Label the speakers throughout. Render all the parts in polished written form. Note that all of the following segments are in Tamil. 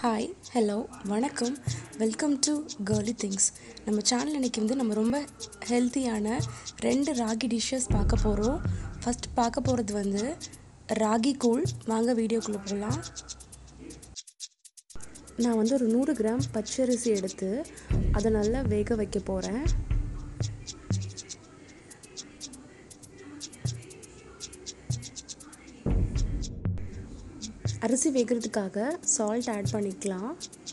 Speaker 1: ஹாய் ஹலோ வணக்கம் வெல்கம் டு கேர்லி திங்ஸ். நம்ம சேனல் இன்றைக்கி நம்ம ரொம்ப ஹெல்த்தியான 2 ராகி டிஷ்ஷஸ் பார்க்க போகிறோம். ஃபஸ்ட் பார்க்க போகிறது ராகி கூழ். வாங்க வீடியோக்குள்ளே போகலாம். நான் ஒரு 100 கிராம் பச்சரிசி எடுத்து அதை நல்லா வேக வைக்க போகிறேன். அரிசி வேகிறதுக்காக சால்ட் ஆட் பண்ணிக்கலாம்.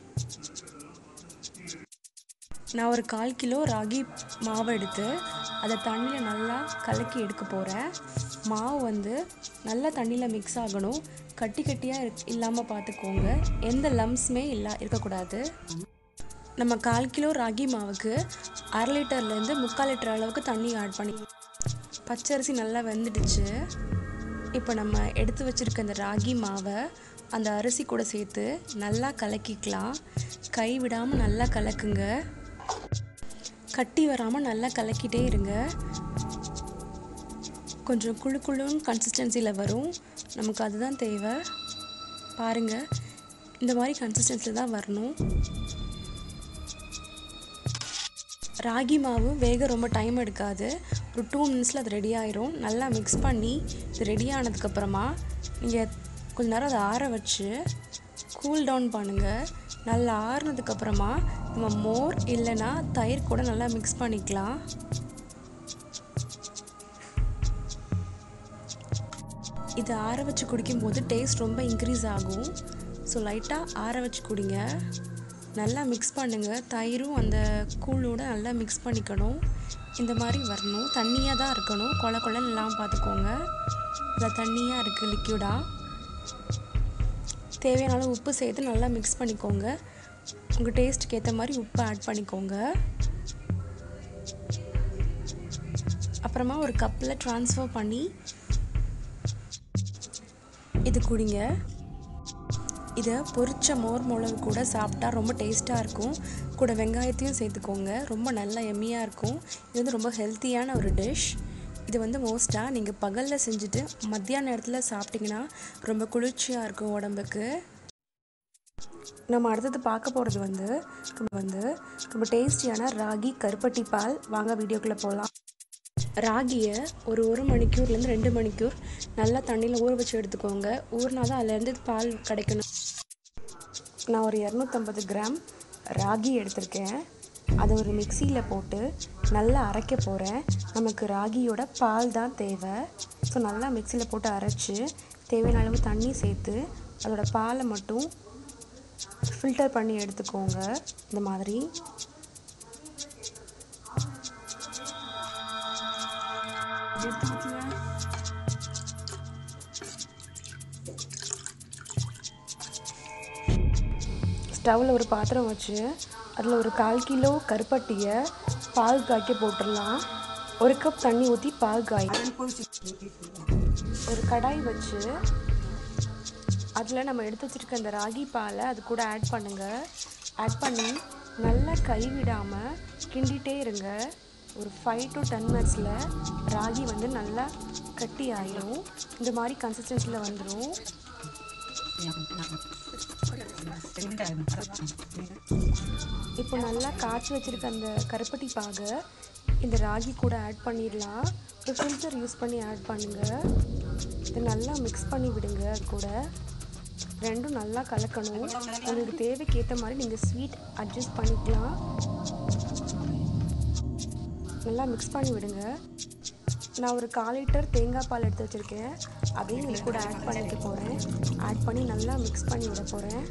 Speaker 1: நான் ஒரு 1/4 கிலோ ராகி மாவு எடுத்து அதை தண்ணியில் நல்லா கலக்கி எடுக்க போகிறேன். மாவு நல்லா தண்ணியில் மிக்ஸ் ஆகணும். கட்டி கட்டியாக இல்லாமல் பார்த்துக்கோங்க. எந்த லம்ஸுமே இருக்கக்கூடாது. நம்ம 1/4 கிலோ ராகி மாவுக்கு 1/2 லிட்டர்லேருந்து 3/4 லிட்டர் அளவுக்கு தண்ணி ஆட் பண்ணி பச்சரிசி நல்லா வெந்துடுச்சு. இப்போ நம்ம எடுத்து வச்சுருக்க இந்த ராகி மாவை அந்த அரிசி கூட சேர்த்து நல்லா கலக்கிக்கலாம். கை விடாமல் நல்லா கலக்குங்க. கட்டி வராமல் நல்லா கலக்கிட்டே இருங்க. கொஞ்சம் குழு குழுன்னு கன்சிஸ்டன்சியில் வரும். நமக்கு அதுதான் தேவை. பாருங்கள், இந்த மாதிரி கன்சிஸ்டன்சியில் தான் வரணும். ராகி மாவு வேக ரொம்ப டைம் எடுக்காது. ஒரு 2 மினிட்ஸில் அது ரெடி ஆயிரும். நல்லா மிக்ஸ் பண்ணி இது ரெடி ஆனதுக்கப்புறமா நீங்கள் கொஞ்ச நேரம் அதை ஆற வச்சு கூல் டவுன் பண்ணுங்கள். நல்லா ஆறுனதுக்கப்புறமா நம்ம மோர் இல்லைன்னா தயிர் கூட நல்லா மிக்ஸ் பண்ணிக்கலாம். இதை ஆற வச்சு குடிக்கும்போது டேஸ்ட் ரொம்ப இன்க்ரீஸ் ஆகும். ஸோ லைட்டாக ஆற வச்சு குடிங்க. நல்லா மிக்ஸ் பண்ணுங்கள். தயிரும் அந்த கூழோடு நல்லா மிக்ஸ் பண்ணிக்கணும். இந்த மாதிரி வரணும். தண்ணியாக தான் இருக்கணும். கொல கொலன்னு இல்லாமல் பார்த்துக்கோங்க. இதில் தண்ணியாக இருக்குது லிக்யூடாக. தேவையான உப்பு சேர்த்து நல்லா மிக்ஸ் பண்ணிக்கோங்க. உங்கள் டேஸ்ட்டுக்கு ஏற்ற மாதிரி உப்பு ஆட் பண்ணிக்கோங்க. அப்புறமா ஒரு கப்பில் ட்ரான்ஸ்ஃபர் பண்ணி இது குடிங்க. இதை பொரிச்ச மோர் மிளகு கூட சாப்பிட்டா ரொம்ப டேஸ்ட்டாக இருக்கும். கூட வெங்காயத்தையும் சேர்த்துக்கோங்க. ரொம்ப நல்லா எம்மியாக இருக்கும். இது ரொம்ப ஹெல்த்தியான ஒரு டிஷ். இது மோஸ்ட்டாக நீங்கள் பகலில் செஞ்சுட்டு மத்தியான நேரத்தில் சாப்பிட்டிங்கன்னா ரொம்ப குளிர்ச்சியாக இருக்கும் உடம்புக்கு. நம்ம அடுத்தது பார்க்க போகிறது ரொம்ப டேஸ்டியான ராகி கருப்பட்டி பால். வாங்க வீடியோக்குள்ளே போகலாம். ராகியை ஒரு மணிக்கூர்லேருந்து 2 மணிக்கூர் நல்லா தண்ணியில் ஊற வச்சு எடுத்துக்கோங்க. ஊறினா தான் அதுலேருந்து பால் கிடைக்கணும். நான் ஒரு 250 கிராம் ராகி எடுத்திருக்கேன். அதை ஒரு மிக்சியில் போட்டு நல்லா அரைக்க போகிறேன். நமக்கு ராகியோட பால் தான் தேவை. ஸோ நல்லா மிக்சியில் போட்டு அரைச்சி தேவையான அளவு தண்ணி சேர்த்து அதோட பாலை மட்டும் ஃபில்டர் பண்ணி எடுத்துக்கோங்க. இந்த மாதிரி ஸ்டவ்வில் ஒரு பாத்திரம் வச்சு அதில் ஒரு 1/4 கிலோ கருப்பட்டியை பால் காய்க்க போட்டுடலாம். 1 கப் தண்ணி ஊற்றி பால் காய். ஒரு கடாய் வச்சு அதில் நம்ம எடுத்து வச்சுருக்க அந்த ராகி பாலை அது கூட ஆட் பண்ணுங்கள். ஆட் பண்ணி நல்லா கைவிடாமல் கிண்டிகிட்டே இருங்க. ஒரு 5 to 10 மினிட்ஸில் ராகி நல்லா கட்டி ஆயிடும். இந்த மாதிரி கன்சிஸ்டன்சியில் வந்துடும். இப்போ நல்லா காய்ச்சி வச்சுருக்க அந்த கருப்பட்டி பாகை இந்த ராகி கூட ஆட் பண்ணிடலாம். ஒரு ஃபில்டர் யூஸ் பண்ணி ஆட் பண்ணுங்கள். இதை நல்லா மிக்ஸ் பண்ணி விடுங்க. அது கூட ரெண்டும் நல்லா கலக்கணும். உங்களுக்கு தேவைக்கு ஏற்ற மாதிரி நீங்கள் ஸ்வீட் அட்ஜஸ்ட் பண்ணிக்கலாம். நல்லா மிக்ஸ் பண்ணி விடுங்க. நான் ஒரு 1/4 லிட்டர் தேங்காய் பால் எடுத்து வச்சுருக்கேன். அதையும் இது கூட ஆட் பண்ணிக்க போகிறேன். ஆட் பண்ணி நல்லா மிக்ஸ் பண்ணி விட போகிறேன்.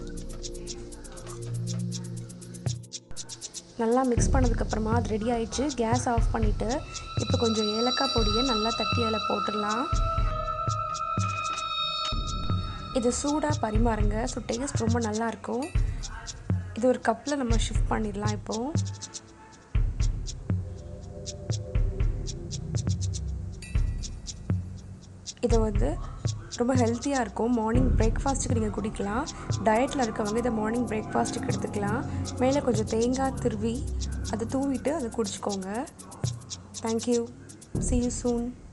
Speaker 1: நல்லா மிக்ஸ் பண்ணதுக்கப்புறமா அது ரெடி ஆயிடுச்சு. கேஸ் ஆஃப் பண்ணிவிட்டு இப்போ கொஞ்சம் ஏலக்காய் பொடியை நல்லா தட்டி அதில் போட்டுடலாம். இது சூடாக பரிமாறுங்க. ஸோ டேஸ்ட் ரொம்ப நல்லாயிருக்கும். இது ஒரு கப்பில் நம்ம ஷிஃப்ட் பண்ணிடலாம். இப்போது இது ரொம்ப ஹெல்த்தியாக இருக்கும். மார்னிங் பிரேக்ஃபாஸ்ட்டுக்கு நீங்கள் குடிக்கலாம். டயட்டில் இருக்கவங்க இதை மார்னிங் பிரேக்ஃபாஸ்ட்டுக்கு எடுத்துக்கலாம். மேலே கொஞ்சம் தேங்காய் துருவி அதை தூவிட்டு அதை குடிச்சிக்கோங்க. தேங்க்யூ. See you soon.